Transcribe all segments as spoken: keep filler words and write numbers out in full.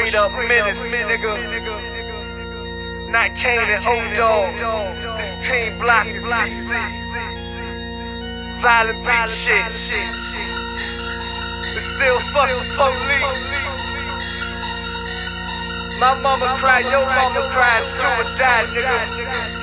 straight up menace, nigga. Not Kane and O-Dog. This team block is C C. Violent beat shit. But still fuck the police. My mama cried, your mama cried, suicide, nigga.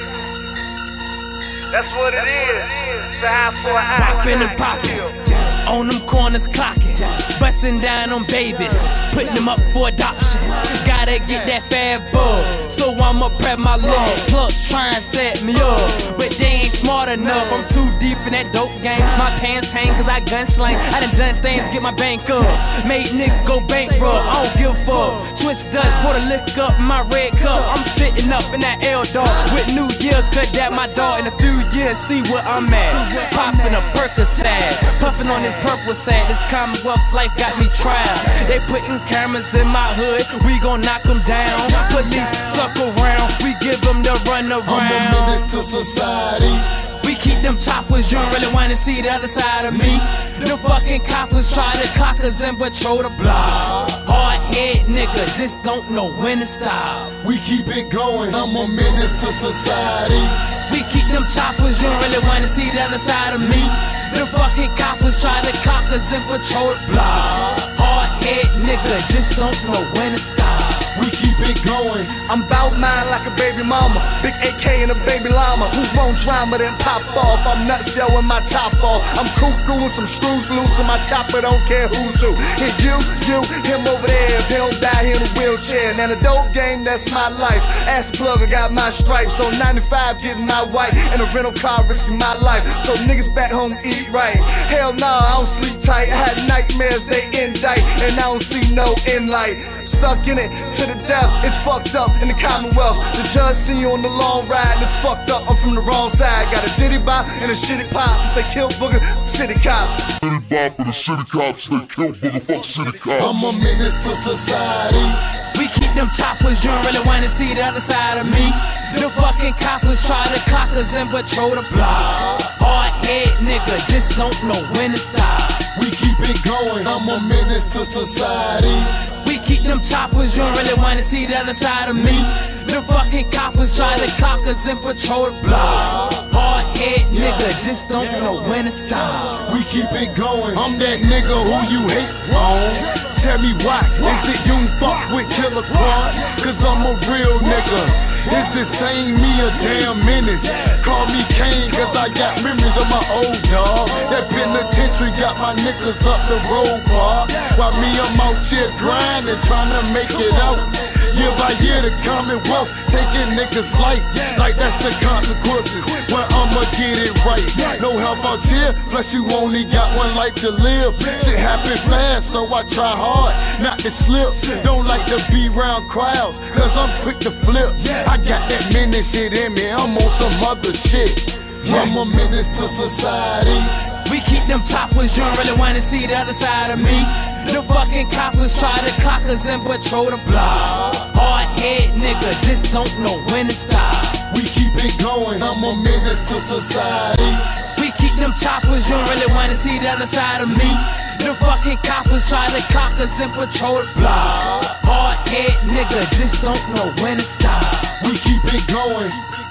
That's what it is. The eye for an eye. Poppin' and poppin', on them corners clockin', bustin' down on babies, putting them up for adoption. Gotta get that fat bug, so I'ma prep my love. Plugs try and set me up, but they ain't smart enough. I'm too deep in that dope game. My pants hang cause I gun slang. I done done things, get my bank up. Made nigga go bankrupt, I don't give a fuck. Switch dust, pour the lick up in my red cup. I'm sitting up in that L-Dog with New Year, cut that my dog in a few years, see where I'm at. Poppin' a Percocet, puffin' on this purple sad. This Commonwealth life got me trapped. They putting cameras in my hood, we gon' knock them down. Police suck around, we give them the run around. I'm a menace to society. We keep them choppers, you don't really wanna see the other side of me. The fucking coppers try to clock us and patrol the block. Hard head nigga, just don't know when to stop. We keep it going, I'm a menace to society. We keep them choppers, you don't really wanna see the other side of me. The fucking coppers try to clock us and patrol the block. Hard head nigga, just don't know when to stop. We keep it going. I'm bout mine like a baby mama, big A K and a baby llama. Who won't drama then pop off? I'm nuts, yo, with my top off. I'm cuckoo and some screws loose and my chopper don't care who's who. And you, you, him over there, if he don't die here in a wheelchair. Now the dope game, that's my life. Ass plug, I got my stripes. On ninety-five getting my white, and a rental car risking my life. So niggas back home eat right. Hell nah, I don't sleep tight. I had nightmares, they indict, and I don't see no end light. Stuck in it to the death, it's fucked up in the Commonwealth. The judge see you on the long ride and it's fucked up, I'm from the wrong side. Got a diddy bop and a shitty pop since they killed Booger city cops. Diddy bop and the city cops, they killed Booger fuck city cops. I'm a menace to society. We keep them choppers, you don't really wanna see the other side of me. The fucking coppers try to clock us and patrol the block. Hard head nigga, just don't know when to stop. We keep it going, I'm a menace to society. We keep them choppers, you don't really wanna see the other side of me. The fucking coppers try to clock us and patrol the block. Hard head nigga, just don't know when to stop. We keep it going, I'm that nigga who you hate on. Tell me why, is it you fuck with Killer Quad? Cause I'm a real nigga. Is this saying me a damn menace? Call me Kane cause I got memories of my old dog. That penitentiary got my niggas up the road bar. While me I'm out here grinding, trying to make it out. Year by year the Commonwealth taking niggas' life. Like that's the consequences when I'ma get it right. No help out here, plus you only got one life to live. Shit happen fast, so I try hard not to slip. Don't like to be around crowds, cause I'm quick to flip. I got that menace shit in me, I'm on some other shit. I'm a menace to society. We keep them choppers, you don't really wanna see the other side of me. The fucking coppers try to clock us and patrol the block. Hard head nigga, just don't know when to stop. We keep it going, I'm a menace to society. We keep them choppers, you don't really wanna see the other side of me. The fucking coppers try to clock us and patrol the block. Hard head nigga, just don't know when to stop. We keep it going.